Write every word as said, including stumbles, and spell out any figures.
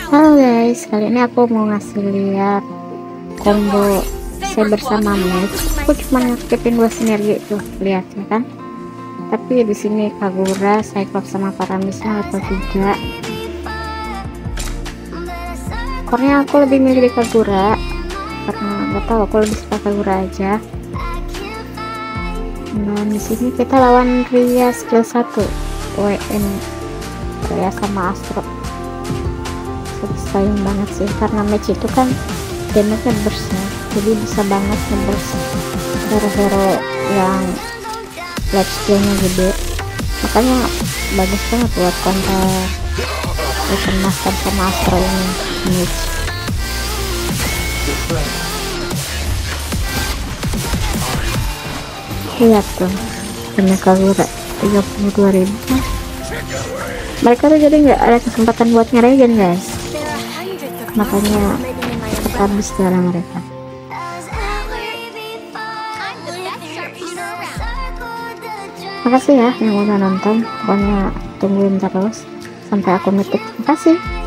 Halo guys, kali ini aku mau ngasih lihat combo saya bersama match. Aku cuma ngaktifin dua sinergi tuh, lihat ya kan. Tapi di sini Kagura, Cyclops sama Paramisnya atau tidak. Karena aku lebih milih di Kagura, karena nggak tahu aku lebih suka Kagura aja. Dan di sini kita lawan Ria skill satu, W N Ria sama Astro. Sayang banget sih, karena match itu kan damage-nya burst ya, jadi bisa banget nge-burst hero-hero yang life skill-nya gede, makanya bagus banget buat counter Weapon Master sama Astro ini match. Lihat tuh punya Kagura tiga puluh dua ribu, mereka tuh jadi nggak ada kesempatan buat ngeregen guys, makanya cepat habis darah mereka. Makasih ya yang udah nonton, pokoknya tungguin terus sampai aku ngetik. Makasih.